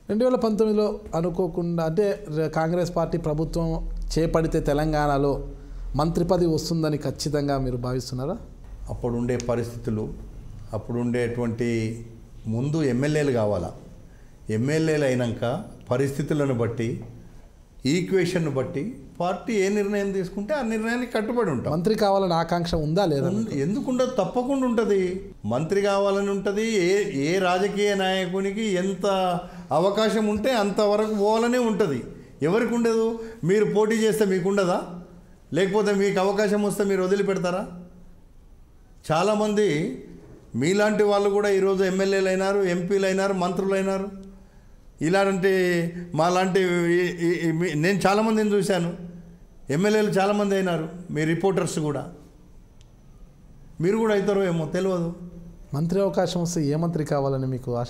2019లో అనుకోకుండా అంటే కాంగ్రెస్ పార్టీ ప్రభుత్వం చేపడితే తెలంగాణలో మంత్రి పదవి వస్తుందని ఖచ్చితంగా మీరు భావిస్తున్నారా? అప్పుడుండే పరిస్థితులు, అప్పుడుండేటువంటి ముందు ఎమ్మెల్యేలు కావాలా, ఎమ్మెల్యేలు అయినాక పరిస్థితులను బట్టి, ఈక్వేషన్ను బట్టి పార్టీ ఏ నిర్ణయం తీసుకుంటే ఆ నిర్ణయానికి కట్టుబడి ఉంటాం. మంత్రి కావాలని ఆకాంక్ష ఉందా లేదా? ఎందుకుండదు, తప్పకుండా ఉంటుంది. మంత్రి కావాలని ఉంటుంది. ఏ రాజకీయ నాయకునికి ఎంత అవకాశం ఉంటే అంతవరకు పోవాలనే ఉంటుంది. ఎవరికి ఉండదు? మీరు పోటీ చేస్తే మీకు ఉండదా? లేకపోతే మీకు అవకాశం వస్తే మీరు వదిలిపెడతారా? చాలామంది మీలాంటి వాళ్ళు కూడా ఈరోజు ఎమ్మెల్యేలు అయినారు, ఎంపీలు అయినారు, మంత్రులు అయినారు. ఇలాంటి మాలాంటి నేను చాలామందిని చూశాను. ఎమ్మెల్యేలు చాలామంది అయినారు. మీ రిపోర్టర్స్ కూడా, మీరు కూడా అవుతారో ఏమో తెలియదు. మంత్రి అవకాశం వస్తే ఏ మంత్రి కావాలని మీకు ఆశ?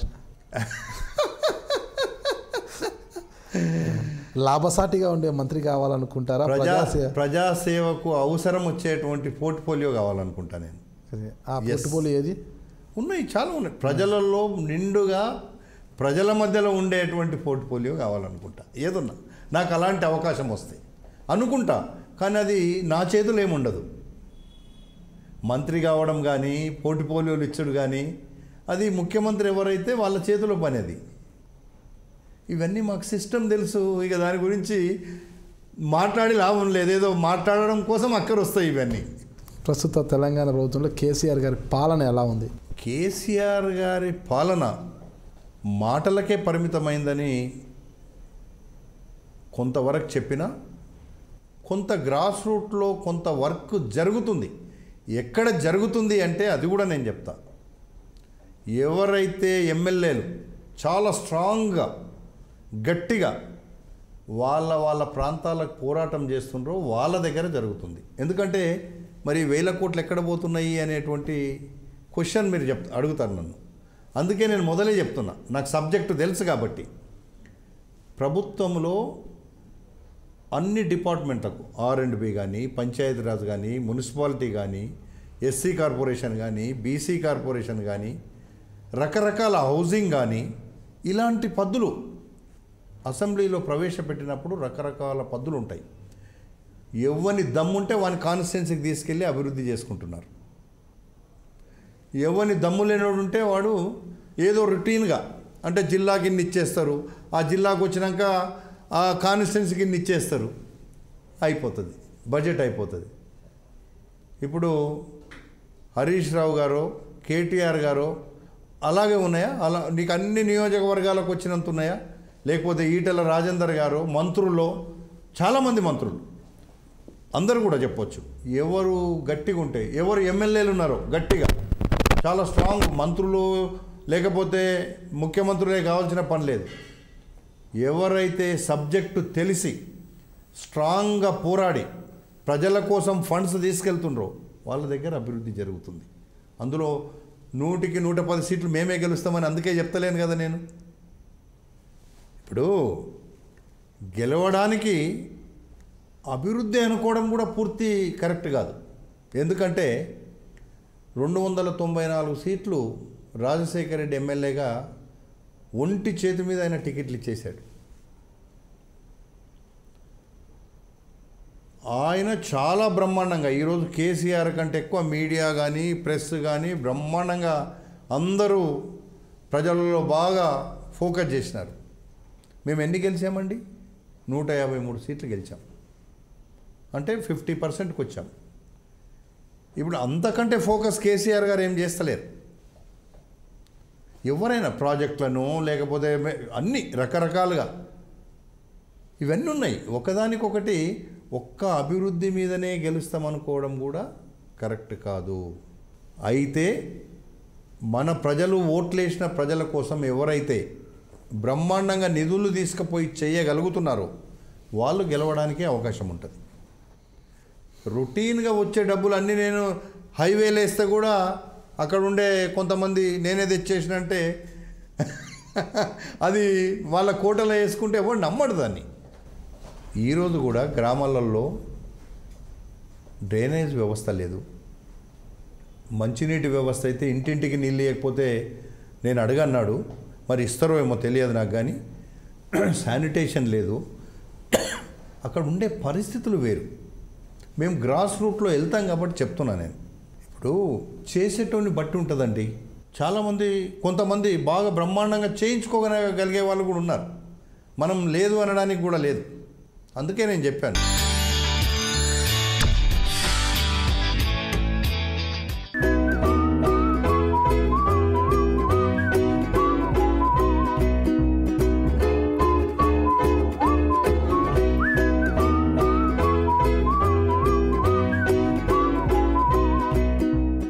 లాభసాటిగా ఉండే మంత్రి కావాలనుకుంటారా? ప్రజాసేవకు అవసరం వచ్చేటువంటి పోర్ట్ఫోలియో కావాలనుకుంటా నేను. ఆ పోర్ట్ఫోలియో ఏది? ఉన్నాయి, చాలా ఉన్నాయి. ప్రజలలో నిండుగా ప్రజల మధ్యలో ఉండేటువంటి పోర్ట్ఫోలియో కావాలనుకుంటా. ఏదన్నా నాకు అలాంటి అవకాశం వస్తే అనుకుంటా, కానీ అది నా చేతులు ఏముండదు. మంత్రి కావడం కానీ, పోర్ట్ఫోలియోలు ఇచ్చడు కానీ, అది ముఖ్యమంత్రి ఎవరైతే వాళ్ళ చేతిలో పని. అది ఇవన్నీ మాకు సిస్టమ్ తెలుసు. ఇక దాని గురించి మాట్లాడి లాభం లేదు. ఏదో మాట్లాడడం కోసం అక్కర వస్తాయి ఇవన్నీ. ప్రస్తుత తెలంగాణ ప్రభుత్వంలో కేసీఆర్ గారి పాలన ఎలా ఉంది? కేసీఆర్ గారి పాలన మాటలకే పరిమితమైందని కొంతవరకు చెప్పినా, కొంత గ్రాస్ రూట్లో కొంత వర్క్ జరుగుతుంది. ఎక్కడ జరుగుతుంది అంటే అది కూడా నేను చెప్తా. ఎవరైతే ఎమ్మెల్యేలు చాలా స్ట్రాంగ్గా, గట్టిగా వాళ్ళ ప్రాంతాలకు పోరాటం చేస్తుండ్రో వాళ్ళ దగ్గర జరుగుతుంది. ఎందుకంటే మరి 1000 కోట్లు ఎక్కడ పోతున్నాయి అనేటువంటి క్వశ్చన్ మీరు అడుగుతారు నన్ను. అందుకే నేను మొదలే చెప్తున్నా, నాకు సబ్జెక్టు తెలుసు కాబట్టి. ప్రభుత్వంలో అన్ని డిపార్ట్మెంట్లకు, R&B కానీ, పంచాయతీరాజ్ కానీ, మున్సిపాలిటీ కానీ, ఎస్సీ కార్పొరేషన్ కానీ, బీసీ కార్పొరేషన్ కానీ, రకరకాల హౌసింగ్ కానీ, ఇలాంటి పద్దులు అసెంబ్లీలో ప్రవేశపెట్టినప్పుడు రకరకాల పద్దులు ఉంటాయి. ఎవరిని దమ్ముంటే వాని కాన్స్టిట్యున్సీకి తీసుకెళ్ళి అభివృద్ధి చేసుకుంటున్నారు. ఎవరిని దమ్ము లేనోడు ఉంటే వాడు ఏదో రొటీన్గా, అంటే జిల్లాకి ఇన్ని ఇచ్చేస్తారు, ఆ జిల్లాకు వచ్చినాక ఆ కాన్స్టిట్యున్సీకి ఇన్ని ఇచ్చేస్తారు, అయిపోతుంది, బడ్జెట్ అయిపోతుంది. ఇప్పుడు హరీష్ రావు గారో, కేటీఆర్ గారో అలాగే ఉన్నాయా? అలా నీకు అన్ని నియోజకవర్గాలకు వచ్చినంత ఉన్నాయా? లేకపోతే ఈటెల రాజేందర్ గారు, మంత్రుల్లో చాలామంది మంత్రులు అందరూ కూడా చెప్పొచ్చు. ఎవరు గట్టిగా ఉంటే, ఎవరు ఎమ్మెల్యేలు ఉన్నారో గట్టిగా, చాలా స్ట్రాంగ్ మంత్రులు, లేకపోతే ముఖ్యమంత్రులే కావాల్సిన పని లేదు. ఎవరైతే సబ్జెక్టు తెలిసి స్ట్రాంగ్గా పోరాడి ప్రజల కోసం ఫండ్స్ తీసుకెళ్తుండ్రో వాళ్ళ దగ్గర అభివృద్ధి జరుగుతుంది. అందులో 100కి 110 సీట్లు మేమే గెలుస్తామని అందుకే చెప్తలేను కదా నేను. ఇప్పుడు గెలవడానికి అభివృద్ధి అనుకోవడం కూడా పూర్తి కరెక్ట్ కాదు. ఎందుకంటే 294 సీట్లు రాజశేఖర రెడ్డి ఎమ్మెల్యేగా ఒంటి చేతి మీద ఆయన టికెట్లు ఇచ్చేశాడు. ఆయన చాలా బ్రహ్మాండంగా, ఈరోజు కేసీఆర్ కంటే ఎక్కువ మీడియా కానీ, ప్రెస్ కానీ బ్రహ్మాండంగా అందరూ ప్రజలలో బాగా ఫోకస్ చేసినారు. మేము ఎన్ని గెలిచామండి? 153 సీట్లు గెలిచాం, అంటే 50%కి వచ్చాం. ఇప్పుడు అంతకంటే ఫోకస్ కేసీఆర్ గారు ఏం చేస్తలేరు. ఎవరైనా ప్రాజెక్టులను, లేకపోతే అన్ని రకరకాలుగా ఇవన్నీ ఉన్నాయి. ఒకదానికొకటి ఒక్క అభివృద్ధి మీదనే గెలుస్తామనుకోవడం కూడా కరెక్ట్ కాదు. అయితే మన ప్రజలు, ఓట్లేసిన ప్రజల కోసం ఎవరైతే బ్రహ్మాండంగా నిధులు తీసుకుపోయి చేయగలుగుతున్నారో వాళ్ళు గెలవడానికే అవకాశం ఉంటుంది. రొటీన్గా వచ్చే డబ్బులు అన్నీ నేను హైవేలు వేస్తే కూడా అక్కడ ఉండే కొంతమంది నేనే తెచ్చేసినంటే అది వాళ్ళ కోటలో వేసుకుంటే ఎవరు నమ్మడు దాన్ని. ఈరోజు కూడా గ్రామాలలో డ్రైనేజ్ వ్యవస్థ లేదు. మంచినీటి వ్యవస్థ అయితే ఇంటింటికి నీళ్ళు లేకపోతే నేను అడగన్నాడు, మరి ఇస్తారో ఏమో తెలియదు నాకు. కానీ శానిటేషన్ లేదు, అక్కడ ఉండే పరిస్థితులు వేరు. మేము గ్రాస్ రూట్లో వెళ్తాం కాబట్టి చెప్తున్నా నేను. ఇప్పుడు చేసేటోని బట్టి ఉంటుందండి. చాలామంది కొంతమంది బాగా బ్రహ్మాండంగా చేయించుకోగలిగే వాళ్ళు కూడా ఉన్నారు. మనం లేదు అనడానికి కూడా లేదు. అందుకే నేను చెప్పాను.